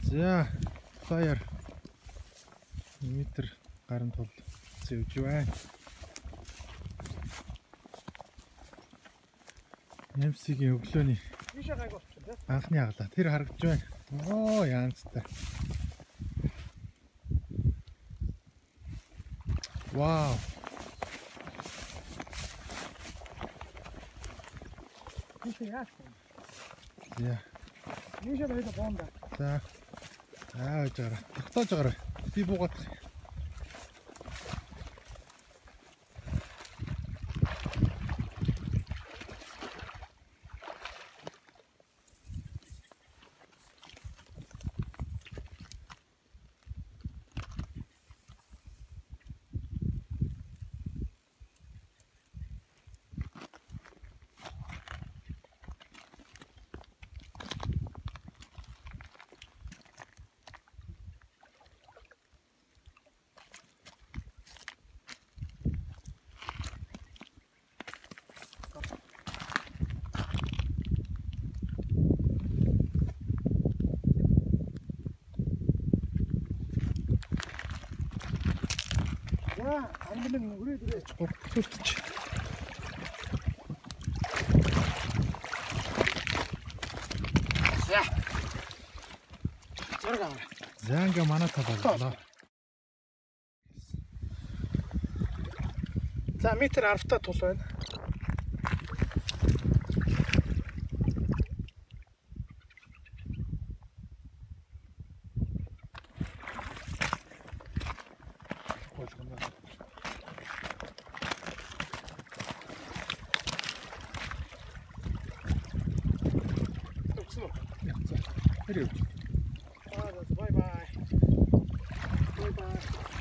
За 2 метр гарын тул зэвж байна. Нэмсигийн өглөөний анхны аглаа тэр харагдж байна. Оо янзтай. Вау. Яа. Нийшээ байда бонда. За. Ааж гараа. Тогтоож гараа. Би буугаад. Амбилын үрээд үрээд Гогцолч. За. Зураг аваа. За ингээ манай талаа. За метр 10 та тул байна. Вперед. Bye bye. Bye bye.